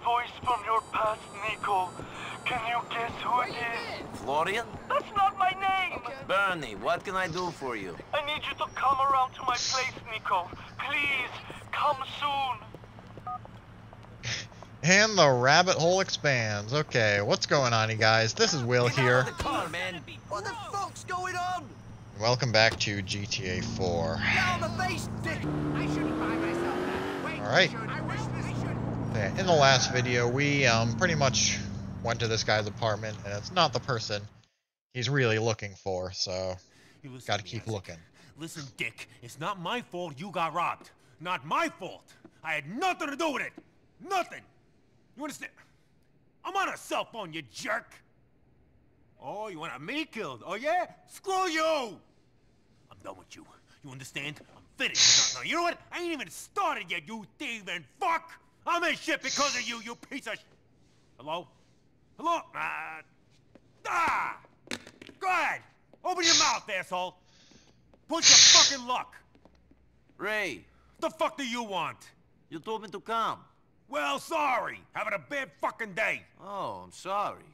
voice from your past, Niko. Can you guess who it is? Florian? That's not my name! Okay. Bernie, what can I do for you? I need you to come around to my place, Niko. Please, come soon. And the rabbit hole expands. Okay, what's going on, you guys? This is Will here. Car, man. What the fuck's going on? Welcome back to GTA 4. Down the face, dick! I shouldn't buy myself that. Wait, Alright. I wish this should. Okay, in the last video, we pretty much went to this guy's apartment, and it's not the person he's really looking for, so gotta keep looking. Listen, Dick, it's not my fault you got robbed. Not my fault. I had nothing to do with it. Nothing. You understand? I'm on a cell phone, you jerk. Oh, you want me killed? Oh, yeah? Screw you! I'm done with you. You understand? I'm finished. No, you know what? I ain't even started yet, you thieving fuck! I'm in shit because of you, you piece of sh... Hello? Hello? Go ahead! Open your mouth, asshole! Push your fucking luck! Ray, The fuck do you want? you told me to come. Well, sorry. Having a bad fucking day. Oh, I'm sorry.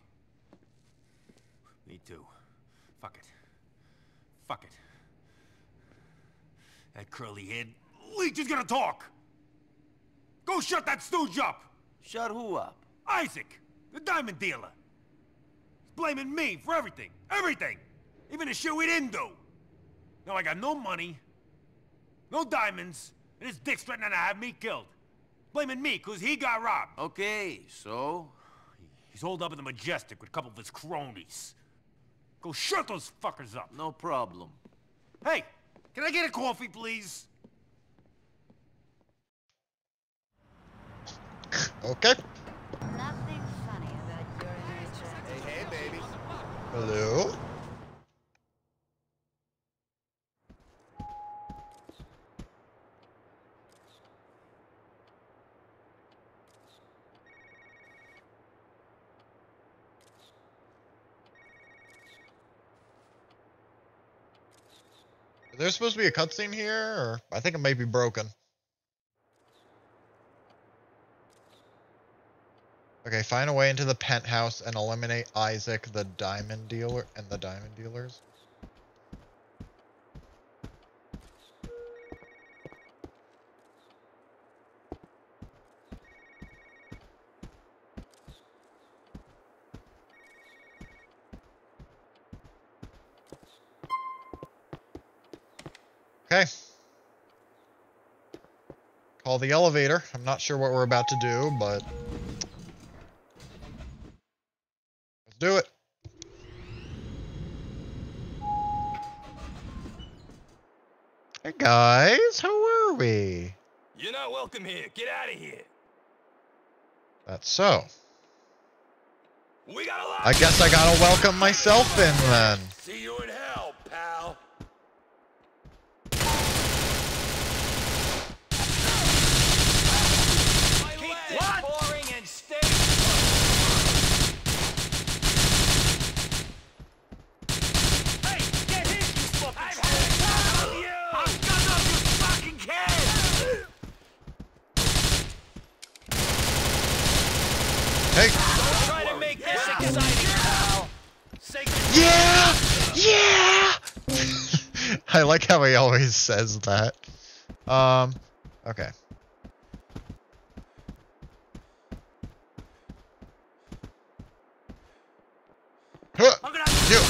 Me too. Fuck it. Fuck it. That curly-haired leech is gonna talk! Go shut that stooge up! Shut who up? Isaac, the diamond dealer. He's blaming me for everything. Everything! Even the shit we didn't do. Now I got no money, no diamonds, and his dick's threatening to have me killed. Blaming me because he got robbed. Okay, so? He's holed up in the Majestic with a couple of his cronies. Go shut those fuckers up. No problem. Hey, can I get a coffee, please? Okay. Nothing funny about your nature. Hey, baby. Hello? Is there supposed to be a cutscene here, or I think it might be broken. Okay, find a way into the penthouse and eliminate Isaac, the diamond dealer, and the diamond dealers. Okay. Call the elevator. I'm not sure what we're about to do, but let's do it. Hey guys, how are we? You're not welcome here. Get out of here. That's so. We got a lot. I guess I gotta welcome myself in then. See you in hell, pal. What? Boring and stay. Hey, get hit, you fucking I've had enough of you. I've got enough, you fucking kid. Hey. Don't try to make this exciting, pal. Yeah! I like how he always says that. Okay. Huh, I'm gonna you.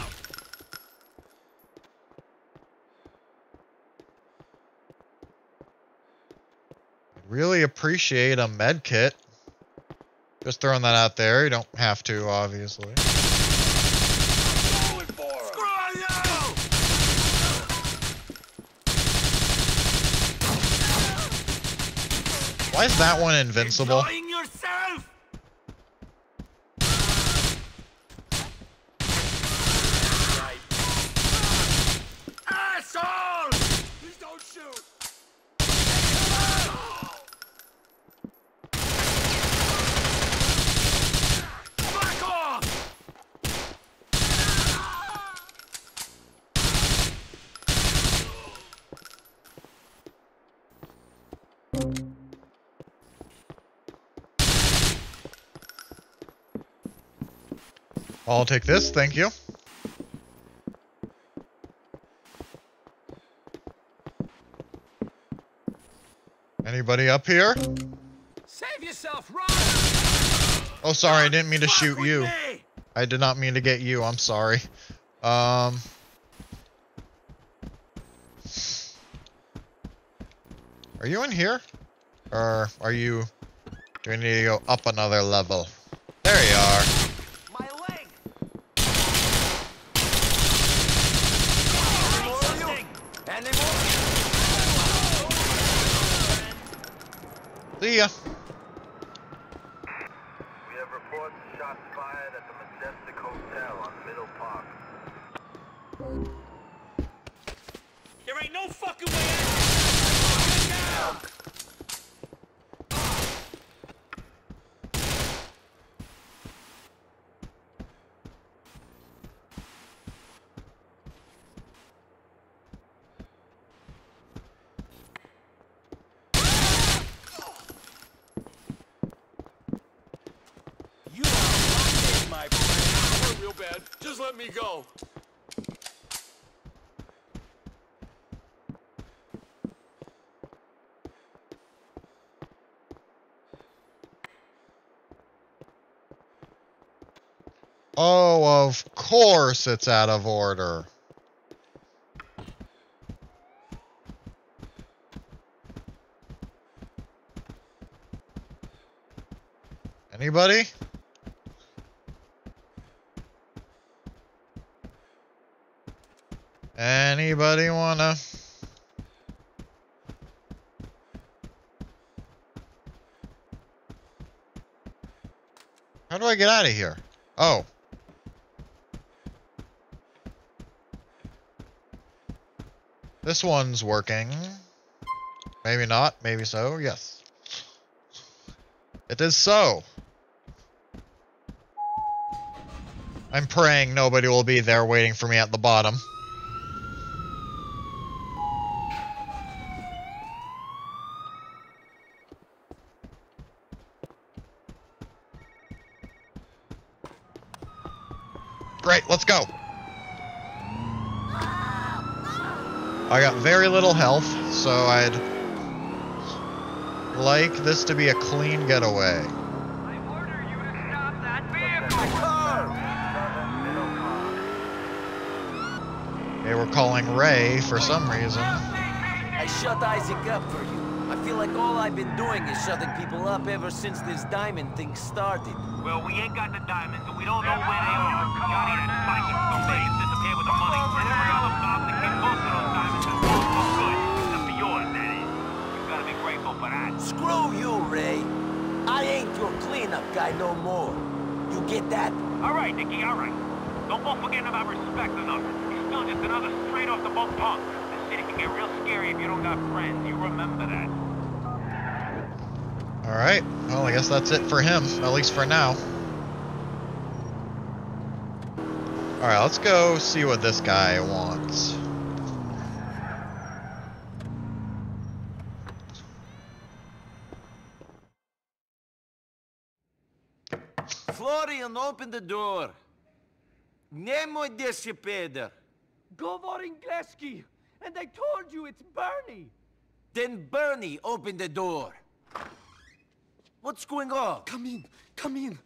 Really appreciate a med kit. Just throwing that out there. You don't have to, obviously. going for him. Screw you! Why is that one invincible? Enjoying yourself? Right. Asshole! Please don't shoot. Back off! I'll take this, thank you. Anybody up here? Save yourself, run! Oh, sorry, I didn't mean to shoot you. I did not mean to get you, I'm sorry. Are you in here? Or are you... Do we need to go up another level? There you are. My leg! Any more? See ya. We have reports of shots fired at the Majestic Hotel on Middle Park. There ain't no fucking way out! Get down! You are locked in, my friend. Hurt real bad. Just let me go. Oh, of course it's out of order. Anybody? Anybody wanna? How do I get out of here? Oh. This one's working. Maybe not, maybe so, yes. It is so. I'm praying nobody will be there waiting for me at the bottom. Great, let's go. I got very little health, so I'd like this to be a clean getaway. I order you to stop that vehicle! They were calling Ray for some reason. I shut Isaac up for you. I feel like all I've been doing is shutting people up ever since this diamond thing started. Well, we ain't got the diamonds, and we don't know where they are. Johnny and Spike and Scoobay disappeared with the money. And every other cop that gets most of those diamonds is gone for good. Except for yours, that is. You gotta be grateful for that. Screw you, Ray. I ain't your cleanup guy no more. You get that? All right, Nicky, all right. Don't go forgetting about respect or nothing. He's still just another straight-off-the-boat punk. This city can get real scary if you don't got friends. You remember that. Alright, well I guess that's it for him, at least for now. Alright, let's go see what this guy wants. Florian, open the door. Nemo desipeder. Govor Ingleski, and I told you it's Bernie. Then Bernie, open the door. What's going on? Come in, come in.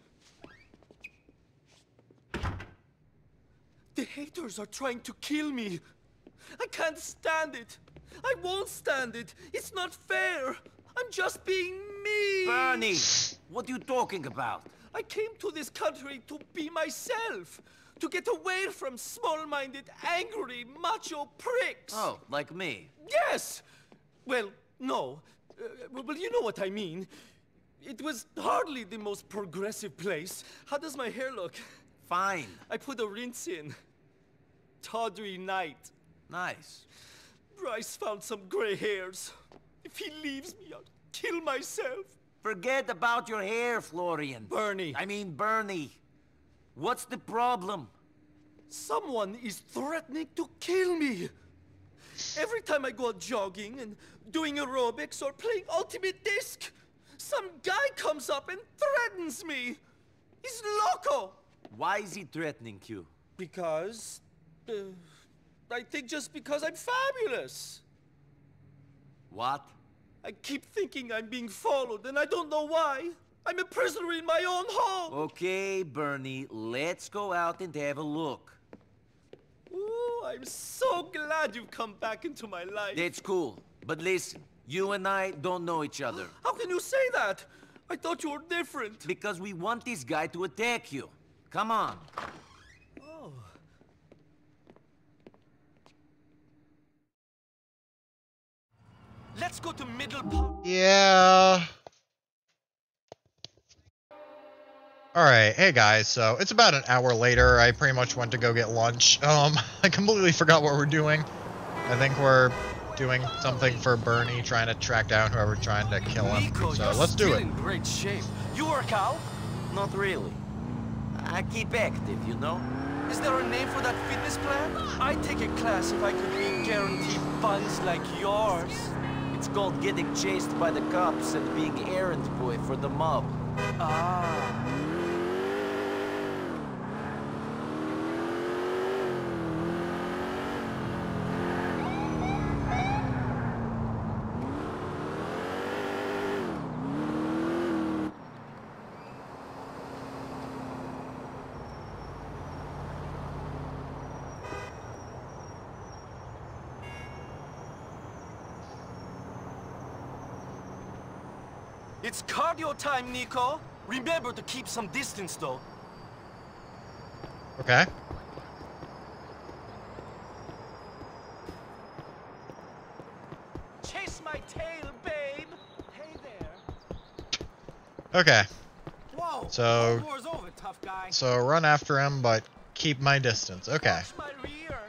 The haters are trying to kill me. I can't stand it. I won't stand it. It's not fair. I'm just being me. Bernie, what are you talking about? I came to this country to be myself. To get away from small-minded, angry, macho pricks. Oh, like me? Yes! Well, no. Well, you know what I mean. It was hardly the most progressive place. How does my hair look? Fine. I put a rinse in. Tawdry night. Nice. Bryce found some gray hairs. If he leaves me, I'll kill myself. Forget about your hair, Florian. Bernie. I mean Bernie. What's the problem? Someone is threatening to kill me. Every time I go out jogging and doing aerobics or playing Ultimate Disc, some guy comes up and threatens me. He's loco. Why is he threatening you? Because... I think just because I'm fabulous. What? I keep thinking I'm being followed, and I don't know why. I'm a prisoner in my own home. Okay, Bernie, let's go out and have a look. Ooh, I'm so glad you've come back into my life. That's cool. But listen, you and I don't know each other. How can you say that? I thought you were different. Because we want this guy to attack you. Come on. Oh. Let's go to Middle Park. Yeah. Alright, hey guys, so it's about an hour later. I pretty much went to go get lunch. I completely forgot what we're doing. I think we're doing something for Bernie, trying to track down whoever's trying to kill him. Niko, So let's do it. in great shape. You work out? Not really. I keep active, you know? Is there a name for that fitness plan? I'd take a class if I could be guaranteed funds like yours. It's called getting chased by the cops and being errand boy for the mob. Ah. It's cardio time, Niko. Remember to keep some distance, though. Okay. Chase my tail, babe. Hey there. Okay. Whoa! So, War's over, tough guy. so run after him, but keep my distance. Okay. Watch my rear.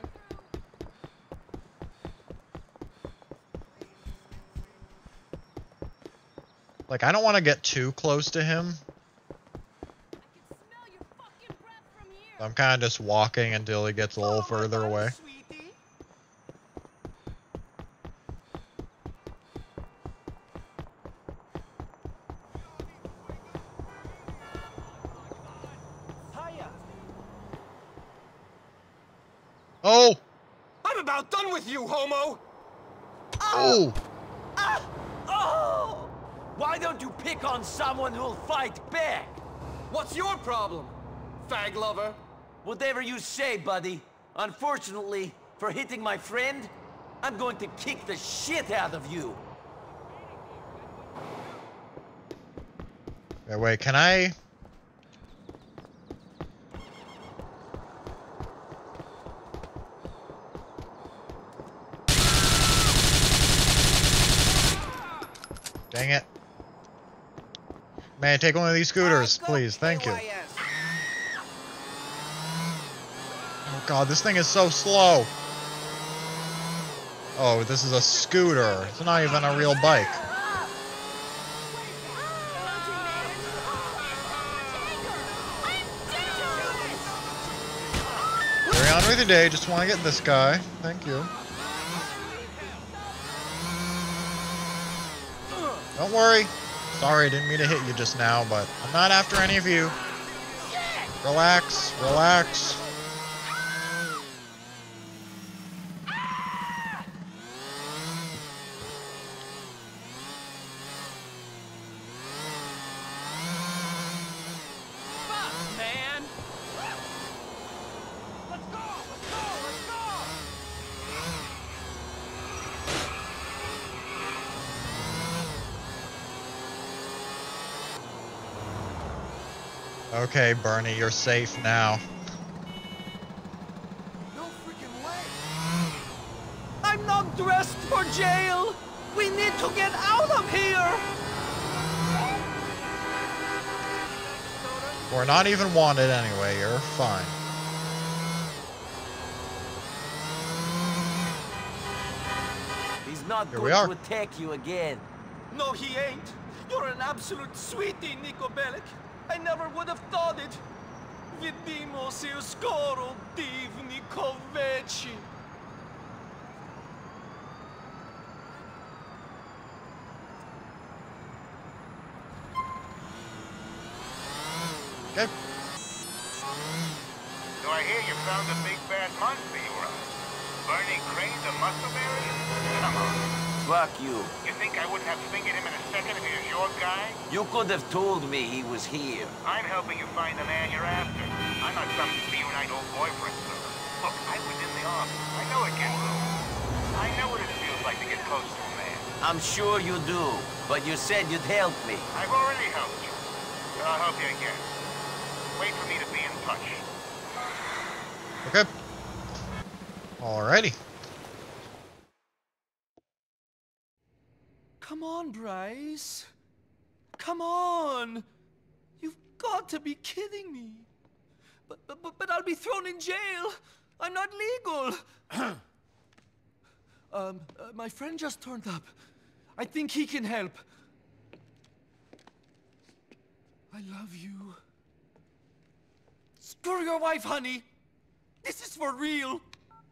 Like, I don't want to get too close to him. So I'm kind of just walking until he gets a little further away. Sweetie. Hiya. Oh! I'm about done with you, homo. Oh! Oh! Why don't you pick on someone who'll fight back? What's your problem, fag lover? Whatever you say, buddy. Unfortunately, for hitting my friend, I'm going to kick the shit out of you. Okay, wait, can I... Dang it. May I take one of these scooters, please? Thank you. Oh god, this thing is so slow. Oh, this is a scooter. It's not even a real bike. Carry on with your day. Just want to get this guy. Thank you. Don't worry. Sorry, I didn't mean to hit you just now, but I'm not after any of you. Relax, relax. Man. Let's go! Okay, Bernie, you're safe now. No freaking way. I'm not dressed for jail. We need to get out of here. We're not even wanted anyway, you're fine. He's not Here we going are. to attack you again. No, he ain't. You're an absolute sweetie, Niko Bellic. I never would have thought it. Vidimo se skoro divni kovechi. Okay. So I hear you found a big bad monster you were on. Bernie Crane, the muscle bearer? Come on. Fuck you. You think I wouldn't have fingered him in a second if he was your guy? You could have told me he was here. I'm helping you find the man you're after. I'm not some reunite old boyfriend, sir. Look, I was in the army. I know it gets low. I know what it feels like to get close to a man. I'm sure you do, but you said you'd help me. I've already helped you. But I'll help you again. Wait for me to be in touch. Okay. Alrighty. Come on, Bryce. Come on. You've got to be kidding me. But I'll be thrown in jail. I'm not legal. My friend just turned up. I think he can help. I love you. Screw your wife, honey. This is for real.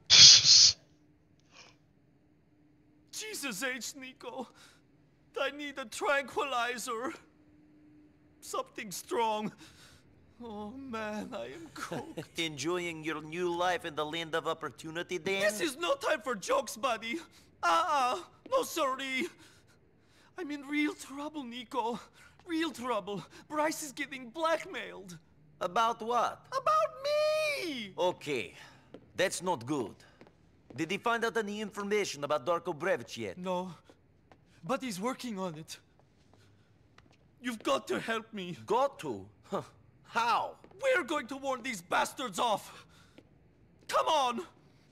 Jesus H, Niko. I need a tranquilizer. Something strong. Oh man, I am cooked. Enjoying your new life in the land of opportunity, Dan? This is no time for jokes, buddy. No sorry. I'm in real trouble, Niko. Real trouble. Bryce is getting blackmailed. About what? About me! Okay, that's not good. Did he find out any information about Darko Brevich yet? No, but he's working on it. You've got to help me. Got to? Huh. How? We're going to warn these bastards off. Come on!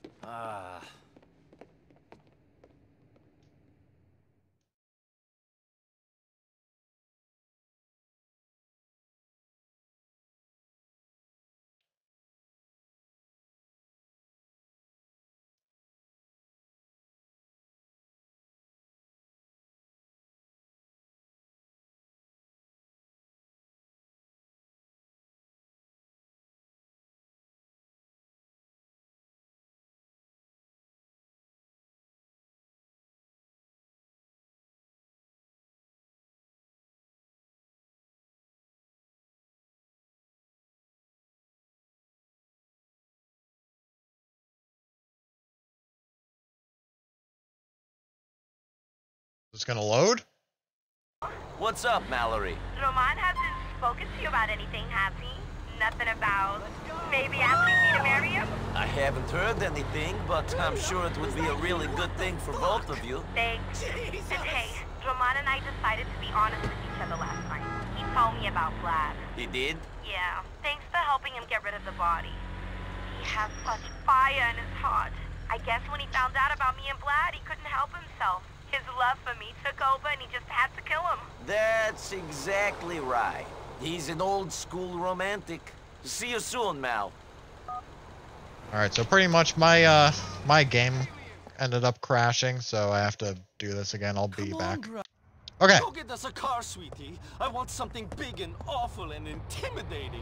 It's gonna load? What's up, Mallory? Roman hasn't spoken to you about anything, has he? Nothing about maybe asking me to marry him? I haven't heard anything, but I'm sure it would be a really good thing for both of you. Thanks. And hey, Roman and I decided to be honest with each other last night. He told me about Vlad. He did? Yeah, thanks for helping him get rid of the body. He has such fire in his heart. I guess when he found out about me and Vlad, he couldn't help himself. His love for me took over and he just had to kill him. That's exactly right. He's an old school romantic. See you soon, Mal. Alright, so pretty much my my game ended up crashing, so I have to do this again. I'll be back. Okay. Go get us a car, sweetie. I want something big and awful and intimidating.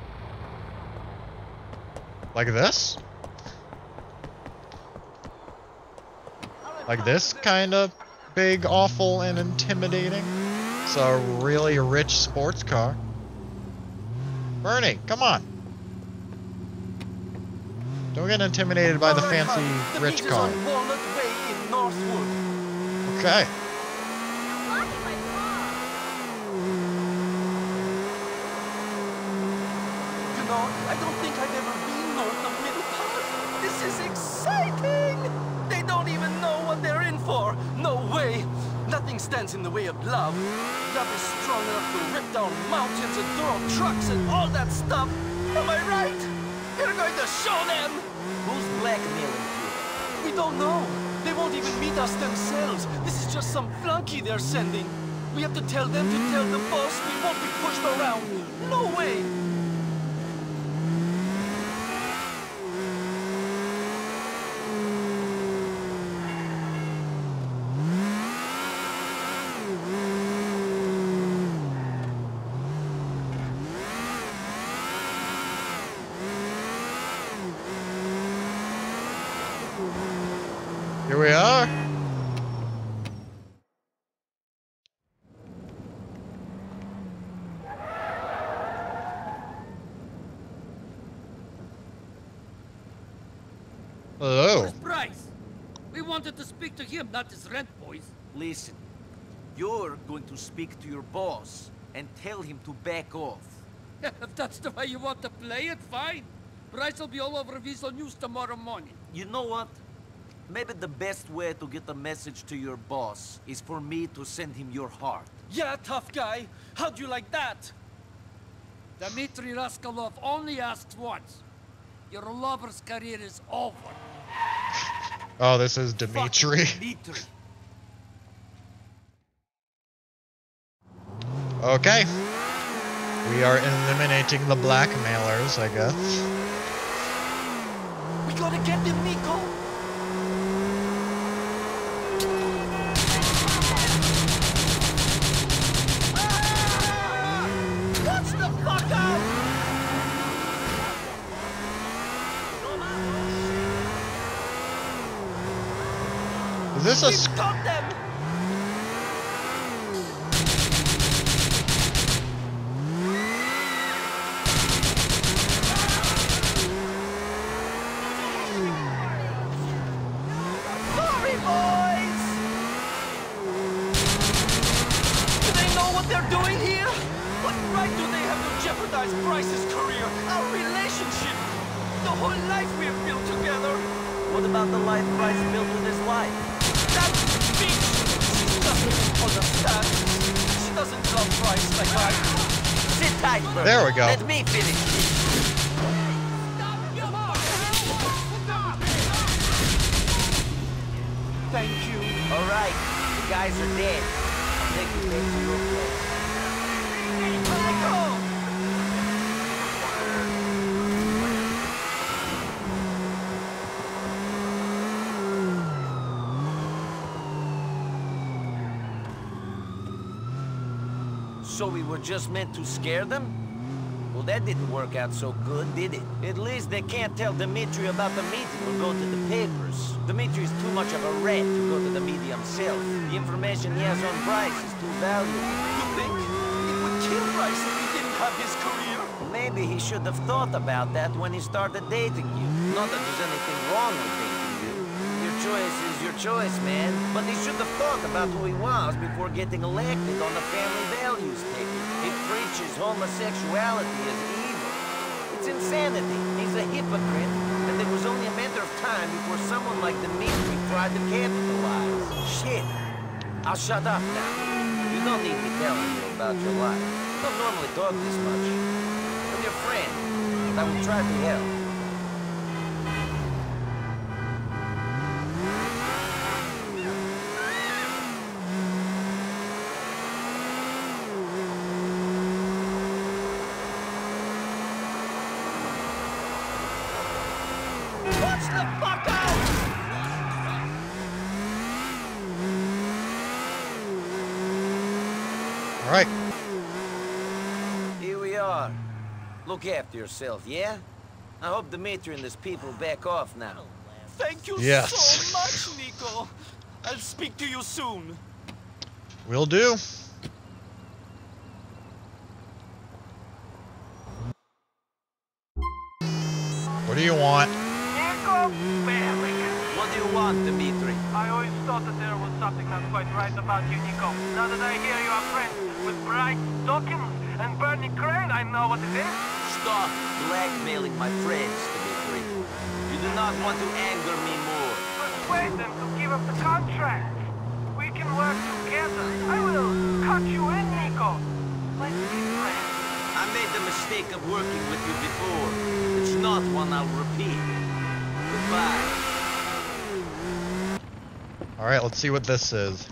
Like this? Like this kind of big, awful, and intimidating. It's a really rich sports car. Bernie, come on. Don't get intimidated by the fancy rich car. Okay. You know, I don't think I've ever been north of Middle Park. This is exciting! They don't even know what they're in for. No way. Nothing stands in the way of love. Love is strong enough to rip down mountains and throw trucks and all that stuff. Am I right? You're going to show them! Who's blackmailing you? We don't know. They won't even meet us themselves. This is just some flunky they're sending. We have to tell them to tell the boss we won't be pushed around. No way! Here we are. Hello. Where's Bryce? We wanted to speak to him, not his rent boys. Listen, you're going to speak to your boss and tell him to back off. If that's the way you want to play it, fine. Bryce will be all over Visual News tomorrow morning. You know what? Maybe the best way to get a message to your boss is for me to send him your heart. Yeah, tough guy. How'd you like that? Dmitri Raskolov only asks once. Your lover's career is over. Oh, this is Dmitri. Dmitri. Okay. We are eliminating the blackmailers, I guess. We gotta get him, Niko! Watch the fuck out! Is this a We've got them! Sorry, boys! Do they know what they're doing here? What right do they have to jeopardize Bryce's career, our relationship, the whole life we've built together? What about the life Bryce built with his wife? That bitch! She doesn't understand. She doesn't love Bryce like I do. Sit tight, bro. There we go. Let me finish. Thank you. All right, the guys are dead. I'll take you back to your place. Niko! So we were just meant to scare them? Well, that didn't work out so good, did it? At least they can't tell Dmitri about the meeting or go to the papers. Dmitri's too much of a rat to go to the media himself. The information he has on Bryce is too valuable. You think it would kill Bryce if he didn't have his career? Maybe he should have thought about that when he started dating you. Not that there's anything wrong with dating you. Your choice is your choice, man. But he should have thought about who he was before getting elected on the family values ticket. He preaches homosexuality as evil. It's insanity. He's a hypocrite. And it was only a matter of time before someone like Dmitri tried to capitalize. Shit. I'll shut up now. You don't need me telling you about your life. I don't normally talk this much. I'm your friend, and I will try to help. Watch the fuck out! All right. Here we are. Look after yourself, yeah? I hope Dmitri and his people back off now. Thank you Yes. so much, Niko. I'll speak to you soon. Will do. What do you want? Niko, barely. What do you want, Dmitri? I always thought that there was something not quite right about you, Niko. Now that I hear you are friends with Bryce Dawkins and Bernie Crane, I know what it is. Stop blackmailing my friends, Dmitri. You do not want to anger me more. Persuade them to give up the contract. We can work together. I will cut you in, Niko. Let's be friends. I made the mistake of working with you before. It's not one I'll repeat. Goodbye. All right, let's see what this is.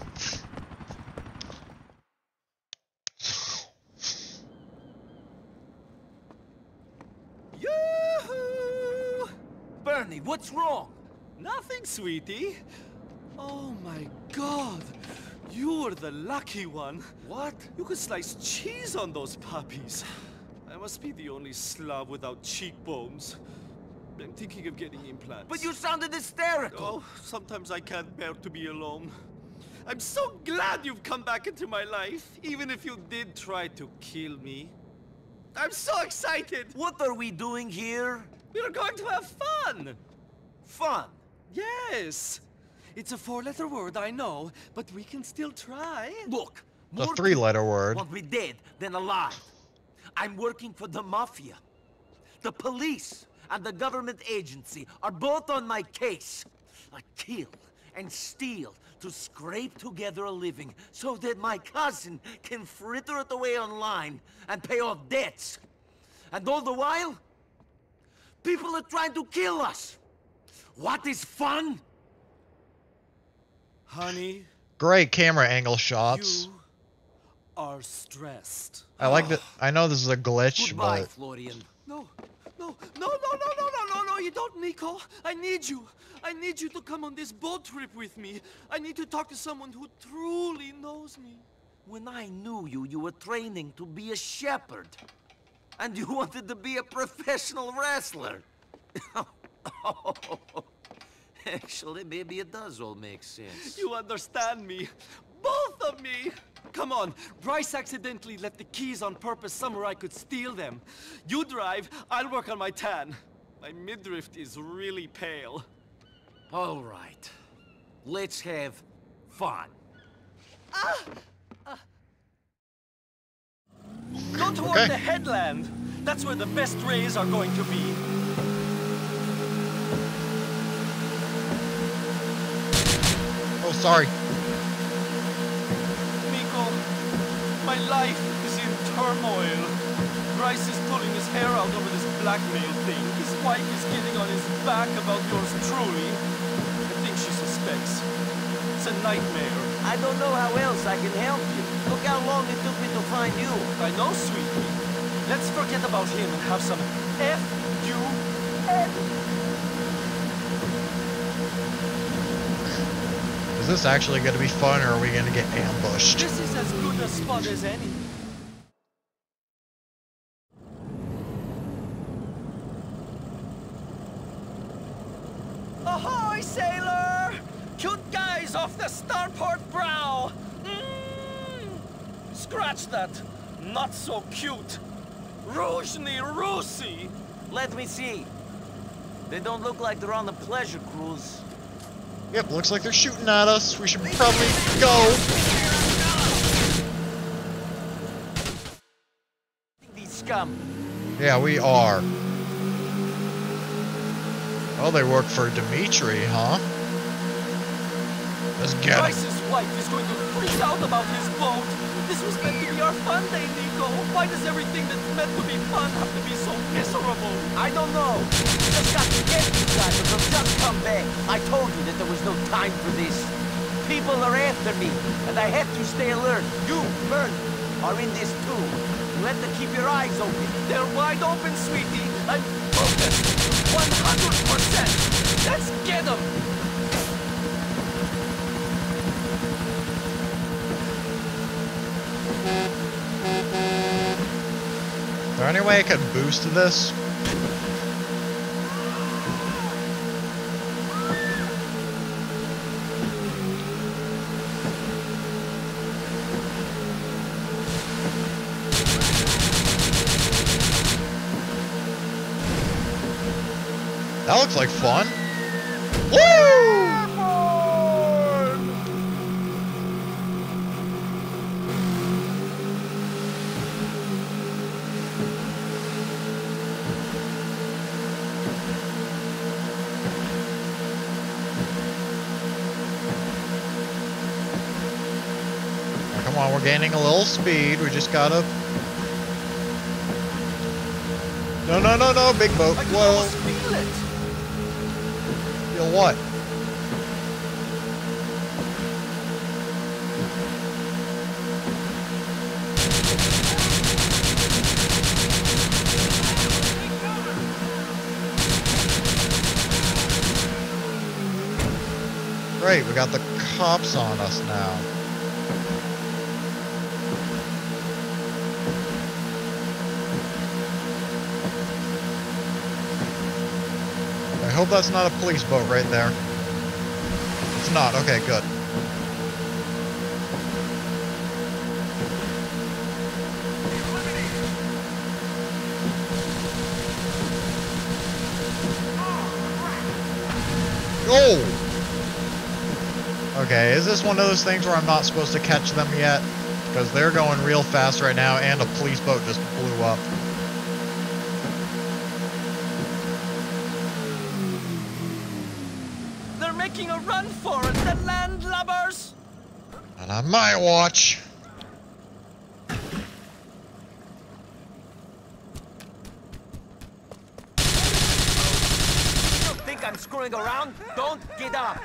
Yoo-hoo! Bernie, what's wrong? Nothing, sweetie. Oh my God. You were the lucky one. What? You could slice cheese on those puppies. I must be the only slob without cheekbones. I'm thinking of getting implants. But you sounded hysterical. Oh, sometimes I can't bear to be alone. I'm so glad you've come back into my life, even if you did try to kill me. I'm so excited! What are we doing here? We're going to have fun! Fun. Yes. It's a 4-letter word, I know, but we can still try. Look, The more 3-letter people word. want me dead than alive. I'm working for the mafia. The police and the government agency are both on my case. I kill and steal to scrape together a living so that my cousin can fritter it away online and pay off debts. And all the while, people are trying to kill us. What is fun? Honey, Great camera angle shots. you are stressed. I like that. I know this is a glitch, Goodbye, but Florian. No, you don't, Niko. I need you. I need you to come on this boat trip with me. I need to talk to someone who truly knows me. When I knew you, you were training to be a shepherd. And you wanted to be a professional wrestler. Actually, maybe it does all make sense. You understand me. Both of me. Come on, Bryce accidentally left the keys on purpose somewhere I could steal them. You drive, I'll work on my tan. My midriff is really pale. All right. Let's have fun. Go toward Okay. the headland. That's where the best rays are going to be. oh, sorry. Niko, my life is in turmoil. Bryce is pulling his hair out over this blackmail thing. His wife is getting on his back about yours truly. I think she suspects. It's a nightmare. I don't know how else I can help you. Look how long it took me to find you. I know, sweetie. Let's forget about him and have some F-U-N. Is this actually going to be fun, or are we going to get ambushed? This is as good a spot as any. Ahoy, sailor! Cute guys off the starport brow! Scratch that! Not so cute! Różni Rusi! Let me see. They don't look like they're on a pleasure cruise. Yep, looks like they're shooting at us. We should probably go. These scum. Yeah, we are. Oh, they work for Dimitri, huh? Let's get him. Bryce's wife is going to freak out about his boat. This was meant to be our fun day, Niko. Why does everything that's meant to be fun have to be so miserable? I don't know. Just got to get these guys or they'll just come back. I told you that there was no time for this. People are after me, and I have to stay alert. You, Bert, are in this too. You have to keep your eyes open. They're wide open, sweetie. I'm focused. 100%. Let's get them. Is there any way I could boost this? That looks like fun. Woo! Come on, we're gaining a little speed. We just gotta... No, no, no, no, big boat. I can Whoa. almost feel it. Feel what? Great, we got the cops on us now. I hope that's not a police boat right there. It's not. Okay, good. Oh! Okay, is this one of those things where I'm not supposed to catch them yet? Because they're going real fast right now, and a police boat just blew up. They're making a run for it, the landlubbers! Not on my watch. You think I'm screwing around? Don't get up!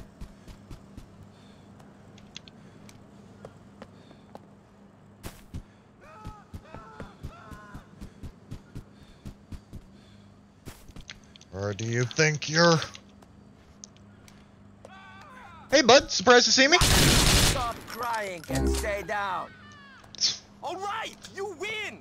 Or do you think you're... Hey, bud. Surprised to see me? Stop crying and stay down. All right, you win!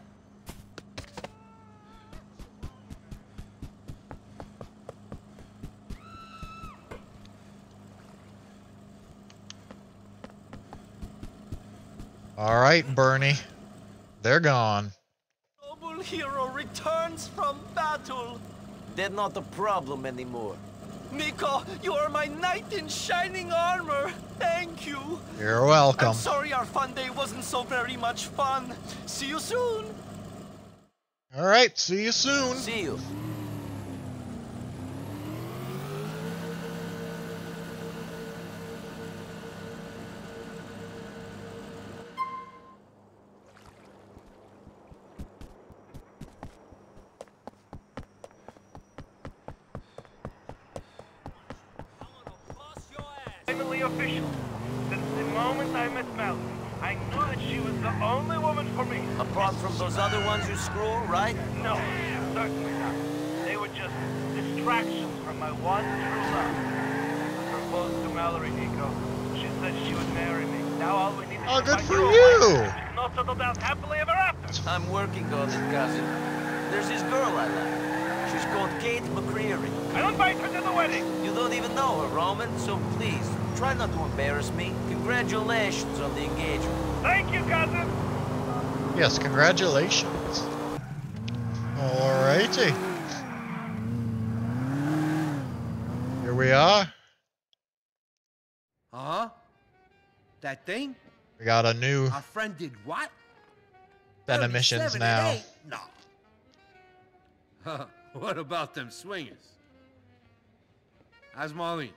All right, Bernie. They're gone. Noble hero returns from battle. They're not a problem anymore. Niko, you are my knight in shining armor. Thank you. You're welcome. I'm sorry our fun day wasn't so very much fun. See you soon. All right, see you soon. See you. Finally official. Since the moment I met Mel, I knew that she was the only woman for me. Apart from those other ones you screw, right? No, certainly not. They were just distractions from my one true love. I proposed to Mallory, Niko. She said she would marry me. Now all we need is Oh, to good find for your you. wife. We can all settle down happily ever after. I'm working on it, cousin. There's this girl I like. She's called Kate McCreary. I'll invite her to the wedding. You don't even know her, Roman, so please, try not to embarrass me. Congratulations on the engagement. Thank you, cousin. Yes, congratulations. Alrighty. Here we are. Huh? That thing? We got a new Our friend did what? set of missions 37 now. and 8? No. What about them swingers? How's Marlene?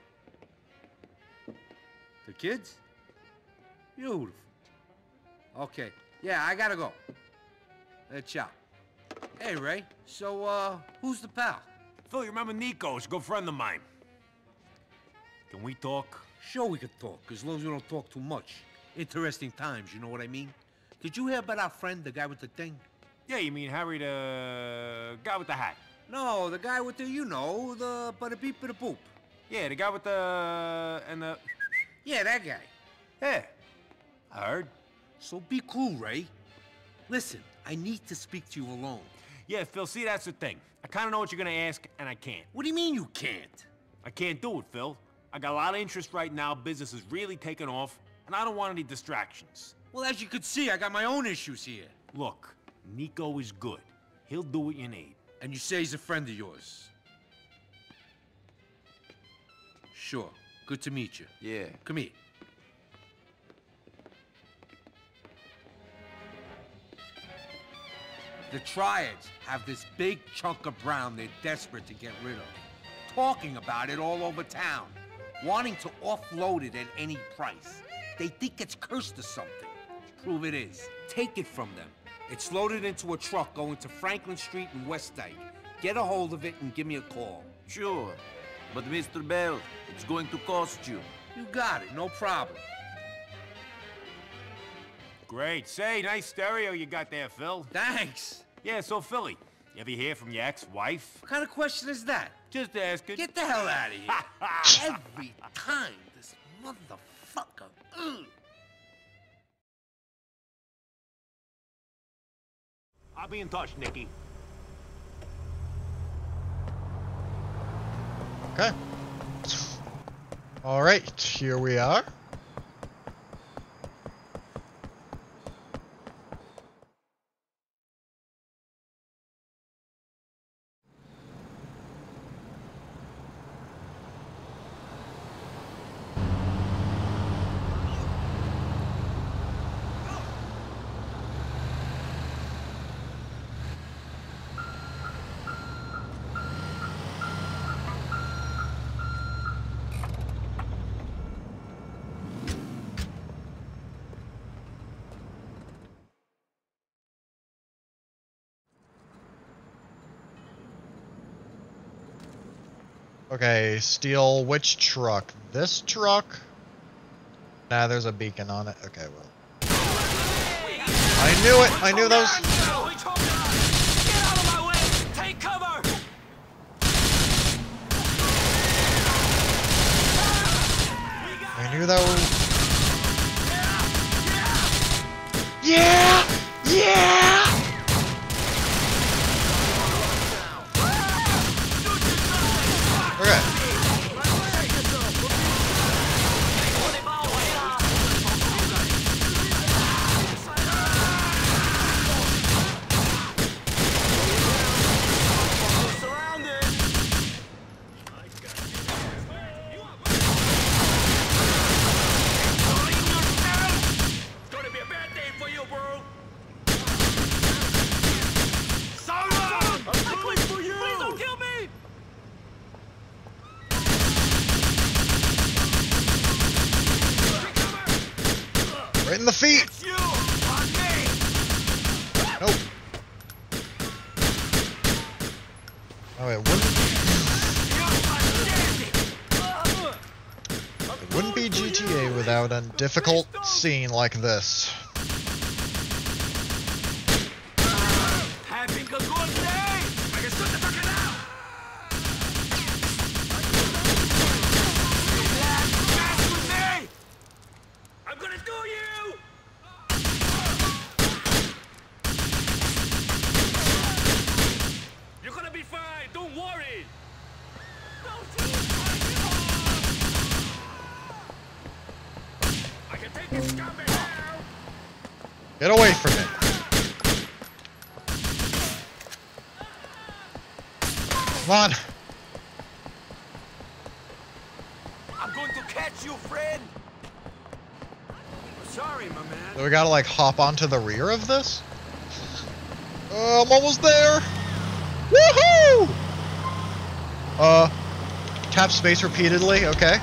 The kids? Beautiful. Okay. Yeah, I gotta go. Ciao. Hey, Ray. So, who's the pal? Phil, you remember Niko? He's a good friend of mine. Can we talk? Sure we could talk, as long as we don't talk too much. Interesting times, you know what I mean? Did you hear about our friend, the guy with the thing? Yeah, you mean Harry, the guy with the hat? No, the guy with the, you know, the bada-beep bada-boop. Yeah, the guy with the... and the... Yeah, that guy. Yeah, I heard. So be cool, Ray. Listen, I need to speak to you alone. Yeah, Phil, see, that's the thing. I kind of know what you're going to ask, and I can't. What do you mean you can't? I can't do it, Phil. I got a lot of interest right now, business is really taking off, and I don't want any distractions. Well, as you could see, I got my own issues here. Look, Niko is good. He'll do what you need. And you say he's a friend of yours? Sure. Good to meet you. Yeah. Come here. The Triads have this big chunk of brown they're desperate to get rid of. Talking about it all over town. Wanting to offload it at any price. They think it's cursed or something. Prove it is. Take it from them. It's loaded into a truck going to Franklin Street in West Dyke. Get a hold of it and give me a call. Sure. But Mr. Bell, it's going to cost you. You got it, no problem. Great. Say, nice stereo you got there, Phil. Thanks. Yeah, so Philly, you ever hear from your ex-wife? What kind of question is that? Just asking. Get the hell out of here. Every time, this motherfucker. Ugh. I'll be in touch, Nicky. Okay. All right, here we are. Okay, steal which truck? This truck? Nah, there's a beacon on it. Okay, well. I knew it! I knew those. Get out of my way! Take cover! I knew those. Yeah! Yeah! Okay. Right in the feet! Nope. Oh, it wouldn't be GTA without a difficult scene like this. Having a good day! I can shoot the fucking out! Dance with me! I'm gonna do you! You're gonna be fine, don't worry! I can take this coming now! Get away from me. Come on. I'm going to catch you, friend! Sorry, my man. So we gotta like hop onto the rear of this? I'm almost there! Woohoo! Tap space repeatedly, okay.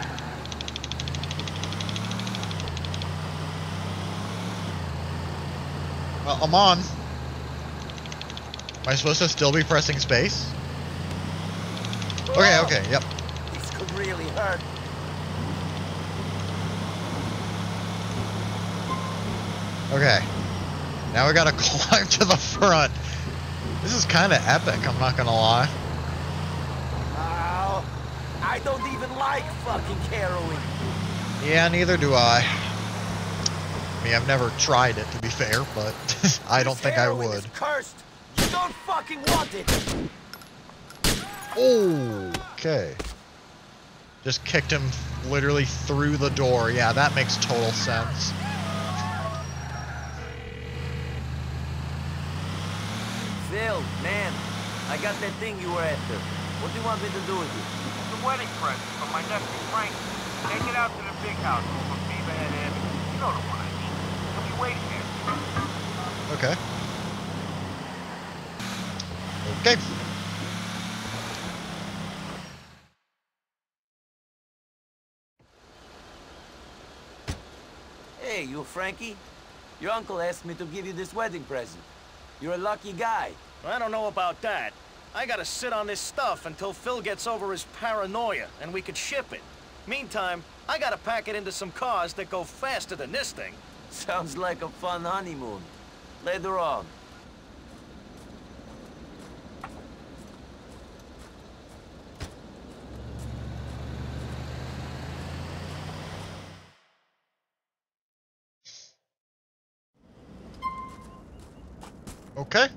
Well, I'm on. Am I supposed to still be pressing space? Okay, okay, yep. This could really hurt. Okay. Now we gotta climb to the front. This is kinda epic, I'm not gonna lie. Oh, I don't even like fucking heroin. Yeah, neither do I. I mean, I've never tried it, to be fair, but I don't think I would. Is cursed. You don't fucking want it. Okay. Just kicked him literally through the door. Yeah, that makes total sense. Phil, man, I got that thing you were after. What do you want me to do with it? It's a wedding present for my nephew Frank. Take it out to the big house over Beaverhead Avenue. You know the one I mean. He'll be waiting here. Okay. Okay. Hey, you Frankie? Your uncle asked me to give you this wedding present. You're a lucky guy. I don't know about that. I gotta sit on this stuff until Phil gets over his paranoia, and we could ship it. Meantime, I gotta pack it into some cars that go faster than this thing. Sounds like a fun honeymoon. Later on. Okay.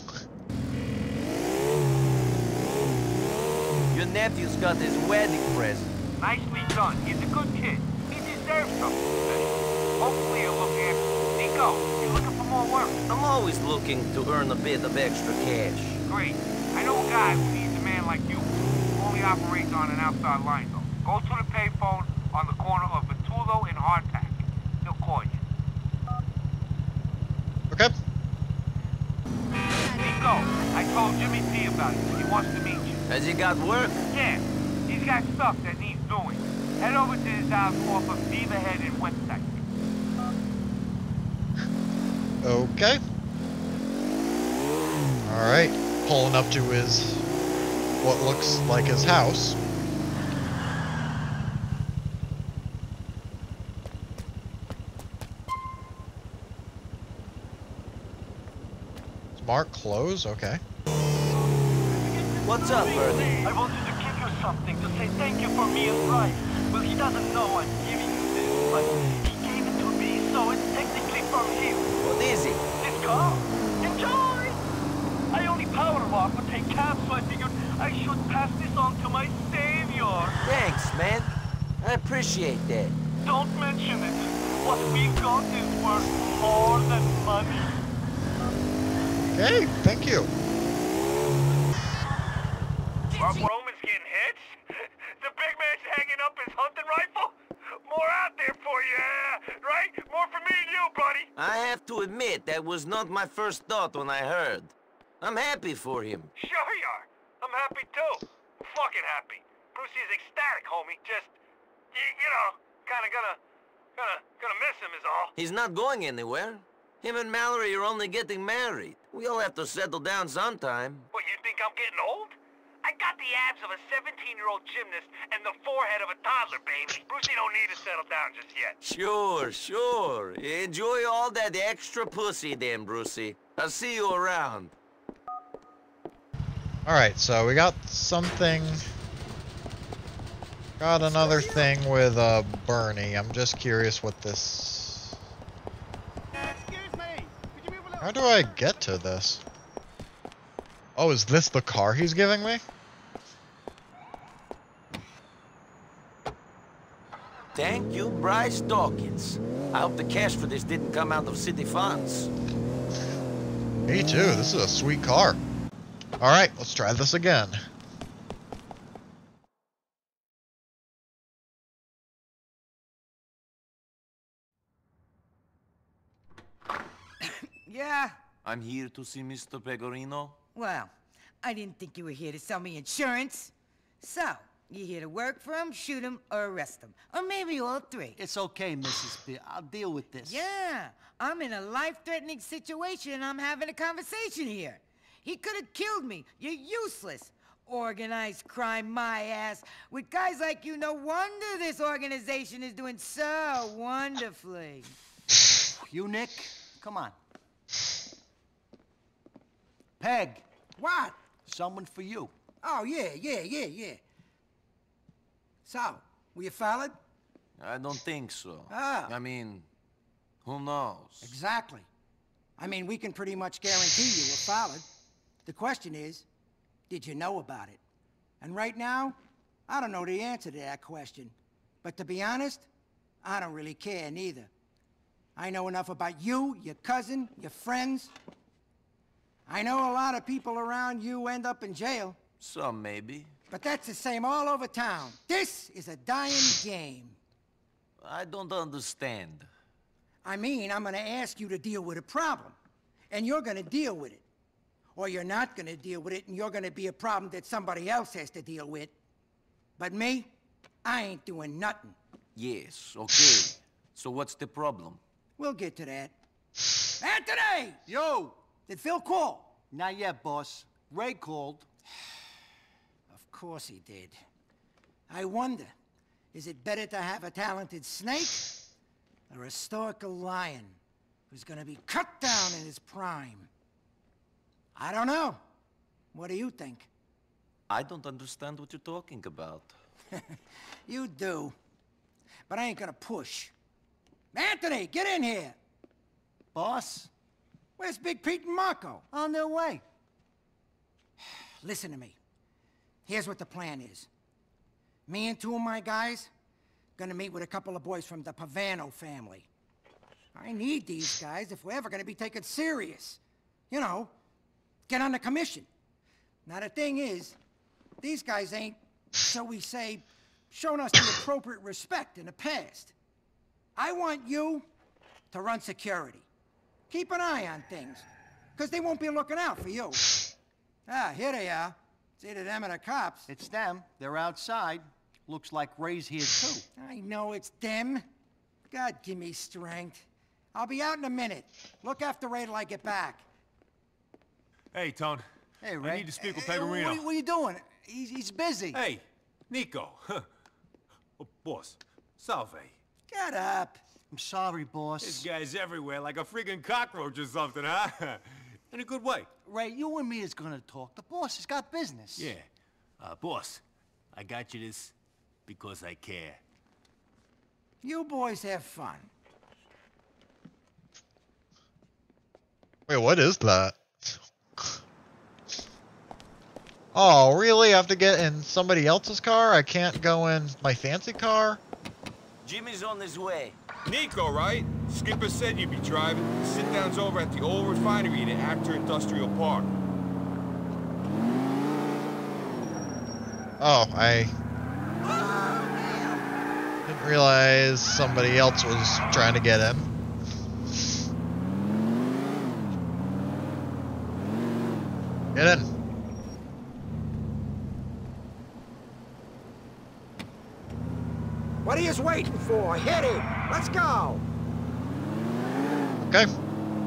Your nephew's got his wedding present. Nicely done. He's a good kid. He deserves something special. Hopefully he'll look after you. Niko, you looking for more work? I'm always looking to earn a bit of extra cash. Great. I know a guy who needs a man like you, who only operates on an outside line, though. Go to the payphone on the corner of Vitullo and Hardtack. He'll call you. Okay. Niko, I told Jimmy P about it. He wants to meet you. Has he got work? Yeah. He's got stuff that needs doing. Head over to his house off of Beaverhead and Westside. Okay. Alright. Pulling up to his... what looks like his house. Smart clothes? Okay. What's up, Bernie? I wanted to give you something to say thank you for me and Bryce. Well, he doesn't know I'm giving you this, but he gave it to me, so it's technically from him. What is it? This car. Enjoy! I only power walk or take cabs, so I figured I should pass this on to my savior. Thanks, man. I appreciate that. Don't mention it. What we got is worth more than money. Okay, thank you. Mark Roman's getting hits? The big man's hanging up his hunting rifle? More out there for you, right? More for me and you, buddy. I have to admit, that was not my first thought when I heard. I'm happy for him. Sure you are. I'm happy too. Fucking happy. Brucey's ecstatic, homie. Just, you know, gonna miss him is all. He's not going anywhere. Him and Mallory are only getting married. We all have to settle down sometime. What, you think I'm getting old? I got the abs of a 17-year-old gymnast and the forehead of a toddler, baby. Brucey don't need to settle down just yet. Sure, sure. Enjoy all that extra pussy then, Brucey. I'll see you around. Alright, so we got something. Got another thing with Bernie. I'm just curious what this... How do I get to this? Oh, is this the car he's giving me? Thank you, Bryce Dawkins. I hope the cash for this didn't come out of city funds. Me too. This is a sweet car. Alright, let's try this again. Yeah? I'm here to see Mr. Pegorino. Well, I didn't think you were here to sell me insurance. So, you here to work for him, shoot him, or arrest him? Or maybe all three. It's okay, Mrs. B. I'll deal with this. Yeah, I'm in a life-threatening situation and I'm having a conversation here. He could have killed me. You're useless. Organized crime, my ass. With guys like you, no wonder this organization is doing so wonderfully. You, Nick? Come on. Peg. What? Someone for you. Oh, yeah. So, were you followed? I don't think so. Ah. I mean, who knows? Exactly. I mean, we can pretty much guarantee you were followed. The question is, did you know about it? And right now, I don't know the answer to that question. But to be honest, I don't really care neither. I know enough about you, your cousin, your friends. I know a lot of people around you end up in jail. Some, maybe. But that's the same all over town. This is a dying game. I don't understand. I mean, I'm gonna ask you to deal with a problem. And you're gonna deal with it. Or you're not gonna deal with it, and you're gonna be a problem that somebody else has to deal with. But me, I ain't doing nothing. Yes, okay. So what's the problem? We'll get to that. Anthony! Yo! Did Phil call? Not yet, boss. Ray called. Of course he did. I wonder, is it better to have a talented snake or a stoical lion who's gonna be cut down in his prime? I don't know. What do you think? I don't understand what you're talking about. You do. But I ain't gonna push. Anthony, get in here! Boss? Where's Big Pete and Marco? On their way. Listen to me. Here's what the plan is. Me and two of my guys gonna meet with a couple of boys from the Pavano family. I need these guys if we're ever gonna be taken serious. You know, get on the commission. Now the thing is, these guys ain't, shall we say, shown us the appropriate respect in the past. I want you to run security. Keep an eye on things, because they won't be looking out for you. Ah, here they are. It's either them or the cops. It's them. They're outside. Looks like Ray's here, too. I know it's them. God, give me strength. I'll be out in a minute. Look after Ray till I get back. Hey, Tone. Hey, Ray. I need to speak with Pegorino. What are you doing? He's busy. Hey, Niko. Oh, boss, salve. Get up. I'm sorry, boss. This guy's everywhere like a freaking cockroach or something, huh? In a good way. Ray, you and me is gonna talk. The boss has got business. Yeah. Boss, I got you this because I care. You boys have fun. Wait, what is that? Oh, really? I have to get in somebody else's car? I can't go in my fancy car? Jimmy's on his way. Niko, right? Skipper said you'd be driving. Sit-down's over at the old refinery in Actor Industrial Park. Oh, I didn't realize somebody else was trying to get in. Get in. What are you waiting for? Hit it! Let's go! Okay.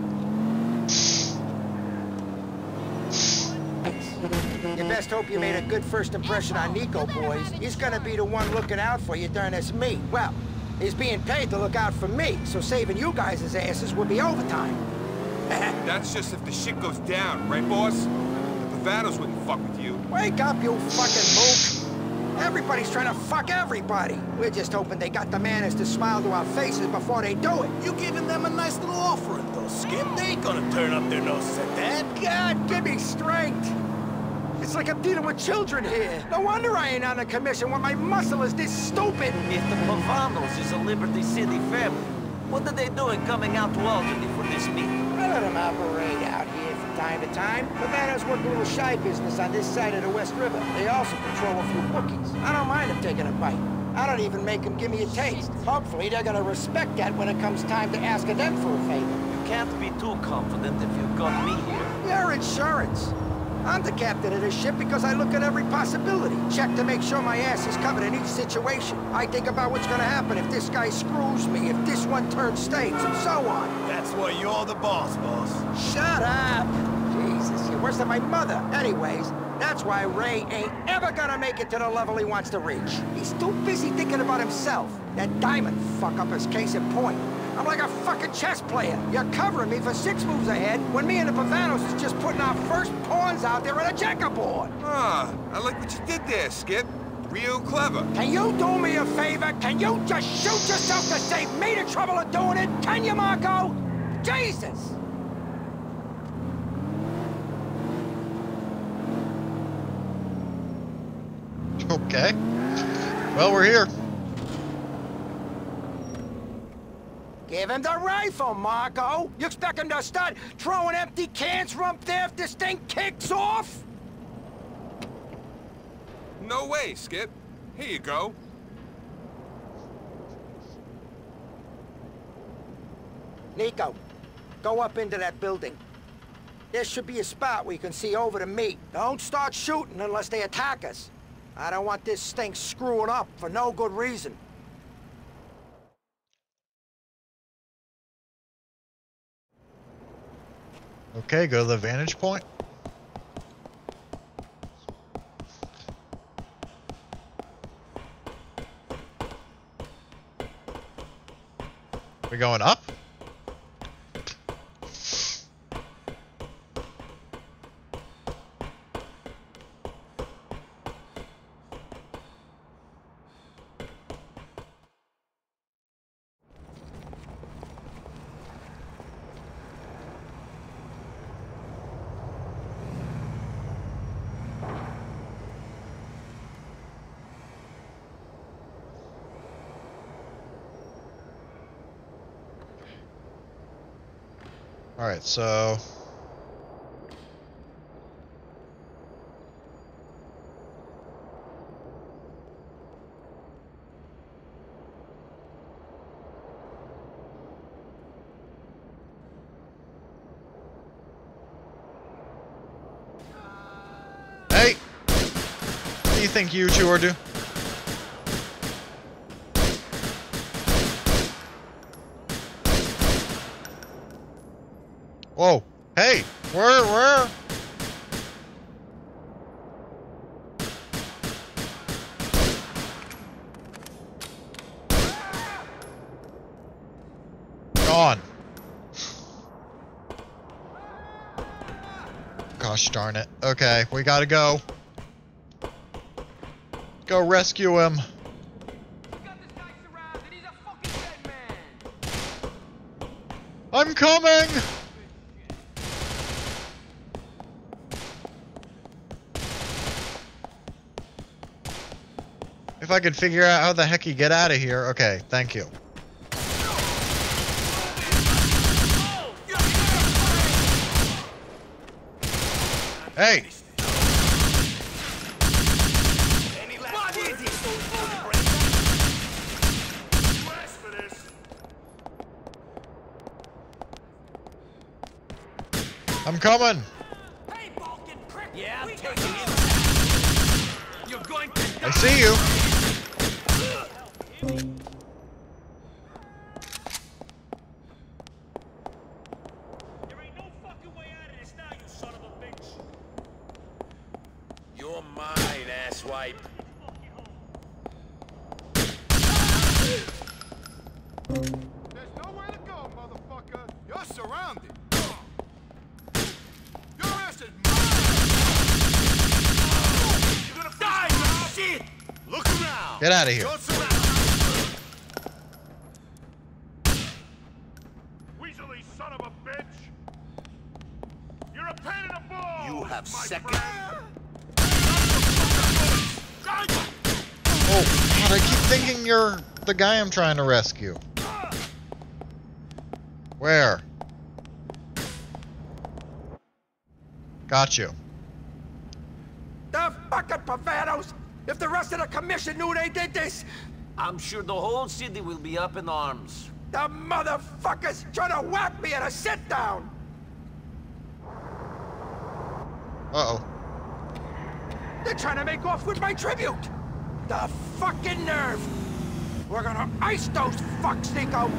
You best hope you made a good first impression on Niko, boys. He's gonna be the one looking out for you during this meet. Well, he's being paid to look out for me, so saving you guys' asses would be overtime. That's just if the shit goes down, right, boss? The Pavanos wouldn't fuck with you. Wake up, you fucking mook! Everybody's trying to fuck everybody. We're just hoping they got the manners to smile to our faces before they do it. You giving them a nice little offering, though, Skip. They ain't gonna turn up their noses at that. God, give me strength! It's like I'm dealing with children here. No wonder I ain't on the commission when my muscle is this stupid. If the Pavanos is a Liberty City family, what are they doing coming out to Albany for this meeting? I let them operate out here from time to time. Pavanos work a little shy business on this side of the West River. They also control a few bookies. I don't mind them taking a bite. I don't even make them give me a taste. Hopefully they're gonna respect that when it comes time to asking them for a favor. You can't be too confident if you've got me here. Your insurance. I'm the captain of this ship because I look at every possibility. Check to make sure my ass is covered in each situation. I think about what's gonna happen if this guy screws me, if this one turns states, and so on. That's why you're the boss, boss. Shut up! Jesus, you're worse than my mother. Anyways, that's why Ray ain't ever gonna make it to the level he wants to reach. He's too busy thinking about himself. That diamond fuck-up is case in point. I'm like a fucking chess player. You're covering me for 6 moves ahead when me and the Pavanos is just putting our first pawns out there on a checkerboard. Ah, I like what you did there, Skip. Real clever. Can you do me a favor? Can you just shoot yourself to save me the trouble of doing it? Can you, Marco? Jesus! Okay. Well, we're here. Give him the rifle, Marco! You expect him to start throwing empty cans from up there if this thing kicks off? No way, Skip. Here you go. Niko, go up into that building. There should be a spot where you can see over the meat. Don't start shooting unless they attack us. I don't want this thing screwing up for no good reason. Okay, go to the vantage point. We going up? All right, so hey, what do you think you two are doing? Whoa, hey, where? Gone. Gosh darn it. Okay, we gotta go. Go rescue him. I'm coming! If I could figure out how the heck you get out of here. Okay, thank you. Hey! I'm coming! Yeah, I'm taking it. You're going to die. I see you! You're mine, asswipe. There's nowhere to go, motherfucker. You're surrounded. Your ass is mine. You're gonna die, you shit. Look around. Get out of here. You're surrounded. Weaselly son of a bitch. You're a pain in the balls. You have second. Oh, God, I keep thinking you're the guy I'm trying to rescue. Where? Got you. The fucking Pavanos! If the rest of the commission knew they did this! I'm sure the whole city will be up in arms. The motherfuckers trying to whack me at a sit-down! Uh-oh. They're trying to make off with my tribute! The fucking nerve! We're gonna ice those fucks, Niko!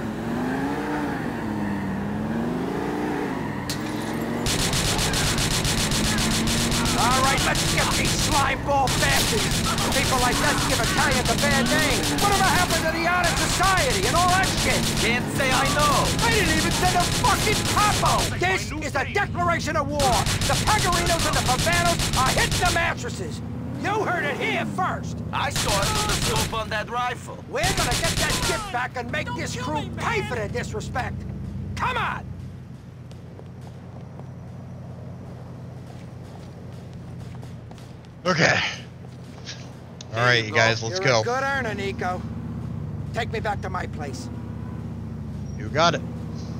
Alright, let's get these slime ball bastards! People like us give Italians a bad name! Whatever happened to the honor society and all that shit? Can't say I know. I didn't even send a fucking capo! This is a declaration of war! The Pagarinos and the Pavanos are hitting the mattresses! You heard it here first! I saw it with the scope on that rifle. We're gonna get that shit back and make this crew pay for their disrespect! Come on! Okay. Alright, you guys, let's You're go. a good earner, Niko. Take me back to my place. You got it.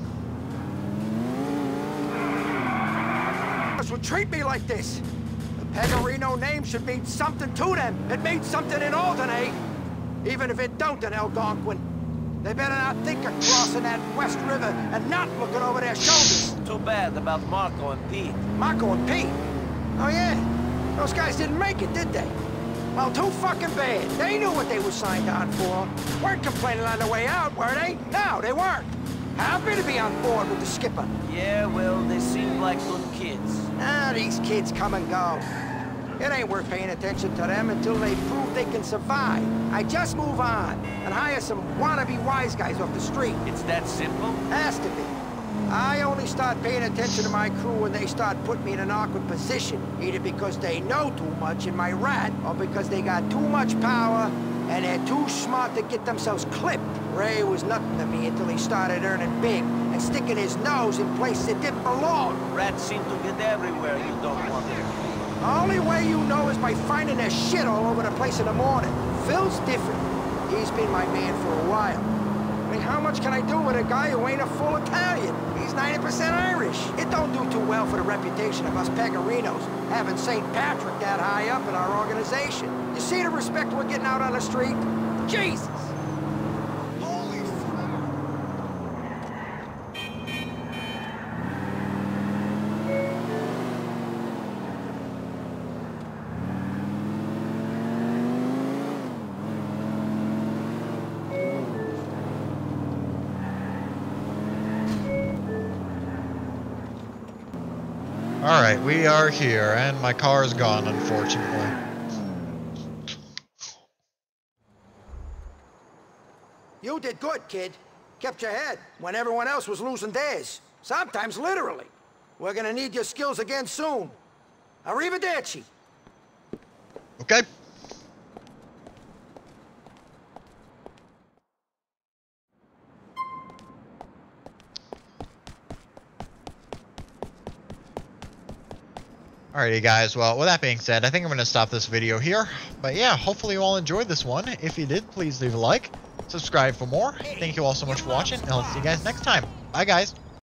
This would treat me like this. The Pecorino name should mean something to them. It means something in Alderney. Even if it don't in Algonquin. They better not think of crossing that West River and not looking over their shoulders. Too bad about Marco and Pete. Marco and Pete? Oh yeah? Those guys didn't make it, did they? Well, too fucking bad. They knew what they were signed on for. Weren't complaining on the way out, were they? No, they weren't. Happy to be on board with the skipper. Yeah, well, they seem like good kids. Ah, these kids come and go. It ain't worth paying attention to them until they prove they can survive. I just move on and hire some wannabe wise guys off the street. It's that simple? Has to be. I only start paying attention to my crew when they start putting me in an awkward position, either because they know too much in my rat, or because they got too much power and they're too smart to get themselves clipped. Ray was nothing to me until he started earning big and sticking his nose in places that didn't belong. Rats seem to get everywhere you don't want them. The only way you know is by finding their shit all over the place in the morning. Phil's different. He's been my man for a while. I mean, how much can I do with a guy who ain't a full Italian? He's 90% Irish. It don't do too well for the reputation of us Pegarinos, having St. Patrick that high up in our organization. You see the respect we're getting out on the street? Jesus! Holy Alright, we are here, and my car's gone, unfortunately. You did good, kid. Kept your head when everyone else was losing theirs. Sometimes literally. We're gonna need your skills again soon. Arrivederci. Okay. Alrighty guys, well with that being said, I think I'm going to stop this video here. But yeah, hopefully you all enjoyed this one. If you did, please leave a like, subscribe for more. Thank you all so much for watching, and I'll see you guys next time. Bye guys.